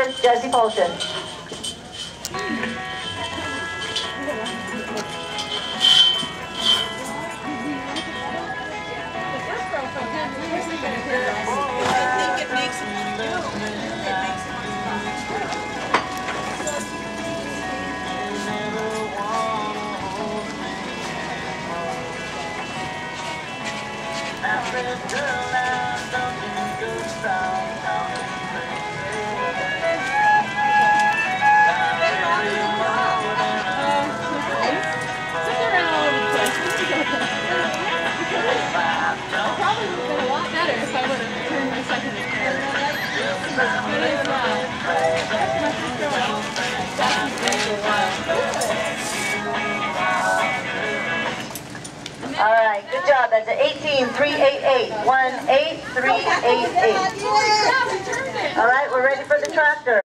Jessi Polshin. All right, good job. That's an 18,388. 18388. All right, we're ready for the tractor.